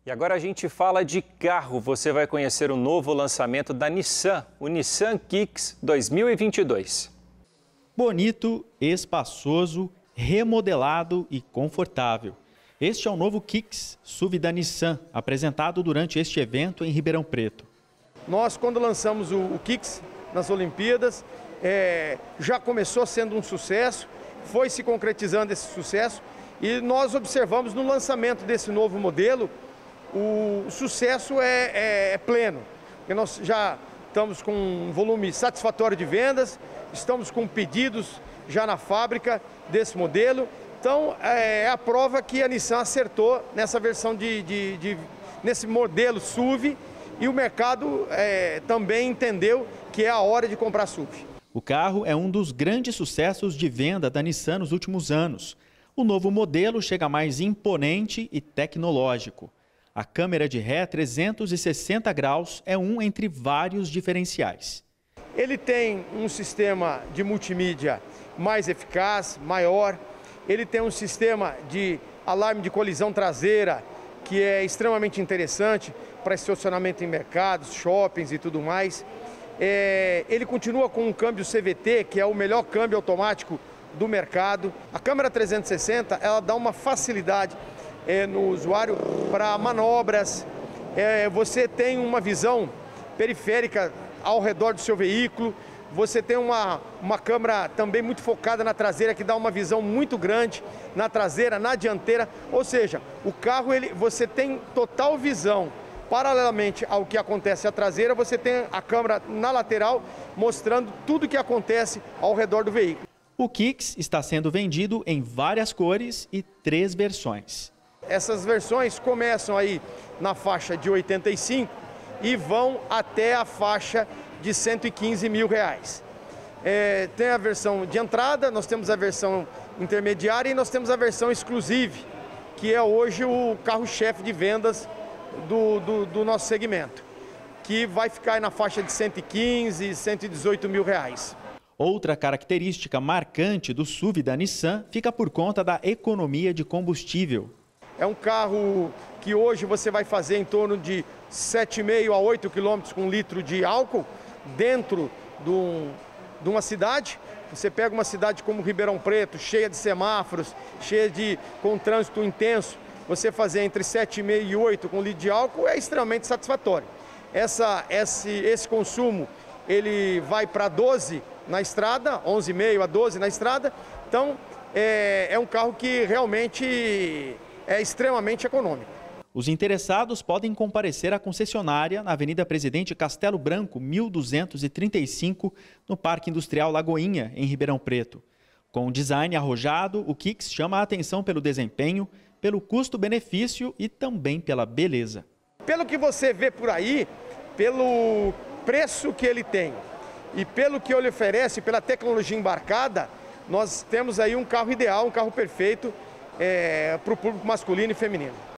E agora a gente fala de carro. Você vai conhecer o novo lançamento da Nissan, o Nissan Kicks 2022. Bonito, espaçoso, remodelado e confortável. Este é o novo Kicks SUV da Nissan, apresentado durante este evento em Ribeirão Preto. Nós, quando lançamos o Kicks nas Olimpíadas, já começou sendo um sucesso, foi se concretizando esse sucesso e nós observamos no lançamento desse novo modelo, o sucesso é pleno. Porque nós já estamos com um volume satisfatório de vendas, estamos com pedidos já na fábrica desse modelo. Então, é a prova que a Nissan acertou nessa versão nesse modelo SUV e o mercado também entendeu que é a hora de comprar SUV. O carro é um dos grandes sucessos de venda da Nissan nos últimos anos. O novo modelo chega mais imponente e tecnológico. A câmera de ré 360 graus é um entre vários diferenciais. Ele tem um sistema de multimídia mais eficaz, maior. Ele tem um sistema de alarme de colisão traseira que é extremamente interessante para estacionamento em mercados, shoppings e tudo mais. Ele continua com um câmbio CVT, que é o melhor câmbio automático do mercado. A câmera 360 ela dá uma facilidade no usuário para manobras. Você tem uma visão periférica ao redor do seu veículo. Você tem uma câmera também muito focada na traseira, que dá uma visão muito grande na traseira, na dianteira. Ou seja, o carro você tem total visão. Paralelamente ao que acontece à traseira, você tem a câmera na lateral mostrando tudo o que acontece ao redor do veículo. O Kicks está sendo vendido em várias cores e 3 versões. Essas versões começam aí na faixa de 85 e vão até a faixa de 115 mil reais. Tem a versão de entrada, nós temos a versão intermediária e nós temos a versão exclusive, que é hoje o carro-chefe de vendas do nosso segmento, que vai ficar na faixa de 115, 118 mil reais. Outra característica marcante do SUV da Nissan fica por conta da economia de combustível. É um carro que hoje você vai fazer em torno de 7,5 a 8 quilômetros com 1 litro de álcool dentro de uma cidade. Você pega uma cidade como Ribeirão Preto, cheia de semáforos, com trânsito intenso, você fazer entre 7,5 e 8 com litro de álcool é extremamente satisfatório. Esse consumo ele vai para 12 na estrada, 11,5 a 12 na estrada. Então é um carro que realmente é extremamente econômico. Os interessados podem comparecer à concessionária na Avenida Presidente Castelo Branco, 1235, no Parque Industrial Lagoinha, em Ribeirão Preto. Com o design arrojado, o Kicks chama a atenção pelo desempenho, pelo custo-benefício e também pela beleza. Pelo que você vê por aí, pelo preço que ele tem e pelo que ele oferece, pela tecnologia embarcada, nós temos aí um carro ideal, um carro perfeito para o público masculino e feminino.